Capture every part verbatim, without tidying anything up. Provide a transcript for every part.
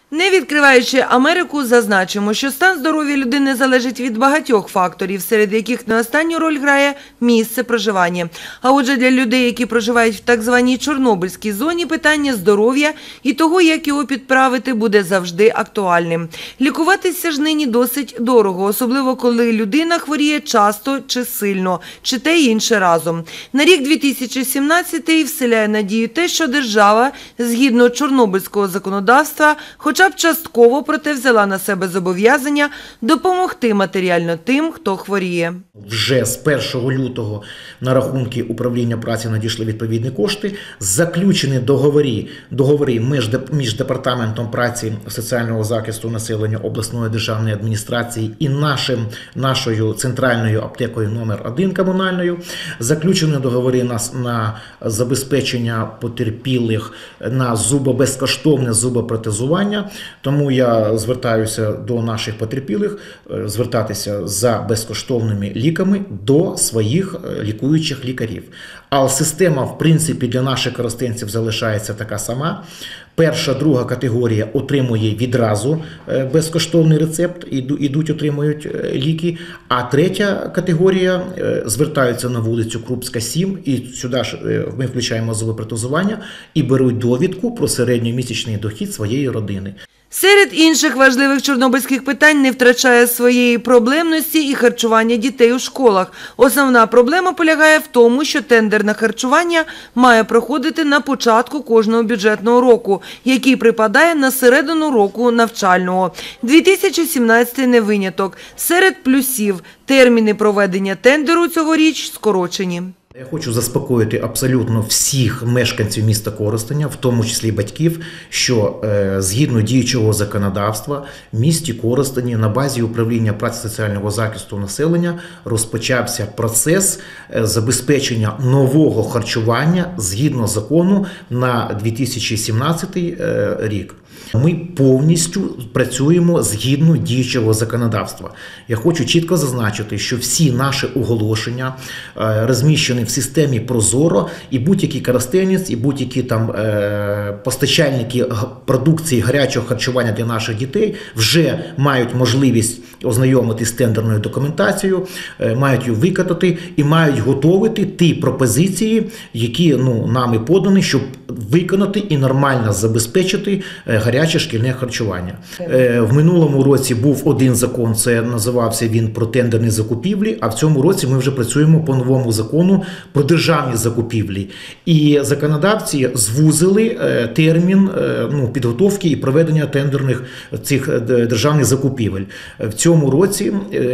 Не відкриваючи Америку, зазначимо, що стан здоров'я людини залежить від багатьох факторів, серед яких не останню роль грає місце проживання. А отже, для людей, які проживають в так званій Чорнобильській зоні, питання здоров'я і того, як його підправити, буде завжди актуальним. Лікуватися ж нині досить дорого, особливо коли людина хворіє часто чи сильно, чи те й інше разом. На рік дві тисячі сімнадцятий вселяє надію те, що держава, згідно чорнобильського законодавства, хоча б частково, проте взяла на себе зобов'язання допомогти матеріально тим, хто хворіє. Вже з першого лютого на рахунки управління праці надійшли відповідні кошти, заключені договори, договори між, між Департаментом праці соціального захисту населення обласної державної адміністрації і нашим, нашою центральною аптекою номер один комунальною, заключені договори на, на забезпечення потерпілих на зубобезкоштовне зубопротезування. Тому я звертаюся до наших потерпілих звертатися за безкоштовними ліками до своїх лікуючих лікарів. А система, в принципі, для наших користенців залишається така сама. Перша, друга категорія отримує відразу безкоштовний рецепт, ідуть, отримують ліки. А третя категорія звертаються на вулицю Крупська, сім, і сюди ж ми включаємо зубопротезування і беруть довідку про середньомісячний дохід своєї родини. Серед інших важливих чорнобильських питань не втрачає своєї проблемності і харчування дітей у школах. Основна проблема полягає в тому, що тендер на харчування має проходити на початку кожного бюджетного року, який припадає на середину року навчального. дві тисячі сімнадцятий не виняток. Серед плюсів – терміни проведення тендеру цьогоріч скорочені. Я хочу заспокоїти абсолютно всіх мешканців міста Коростеня, в тому числі батьків, що е, згідно діючого законодавства в місті Коростені на базі управління праці соціального захисту населення розпочався процес е, забезпечення нового харчування згідно закону на дві тисячі сімнадцятий е, рік. Ми повністю працюємо згідно діючого законодавства. Я хочу чітко зазначити, що всі наші оголошення розміщені в системі Прозоро, і будь-який коростенець, і будь-які там постачальники продукції гарячого харчування для наших дітей вже мають можливість ознайомитися з тендерною документацією, мають її викатати і мають готувати ті пропозиції, які ну, нами подані, щоб виконати і нормально забезпечити гаряче шкільне харчування. В минулому році був один закон, це називався він про тендерні закупівлі, а в цьому році ми вже працюємо по новому закону про державні закупівлі. І законодавці звузили термін ну, підготовки і проведення тендерних цих державних закупівель. В цьому році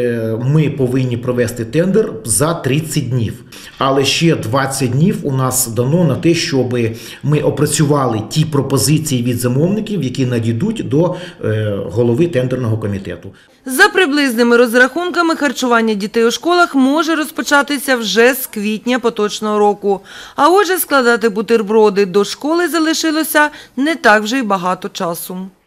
ми повинні провести тендер за тридцять днів. Але ще двадцять днів у нас дано на те, щоб ми опрацювали ті пропозиції від замовників, які надійдуть до голови тендерного комітету. За приблизними розрахунками, харчування дітей у школах може розпочатися вже з квітня поточного року. А отже, складати бутерброди до школи залишилося не так вже й багато часу.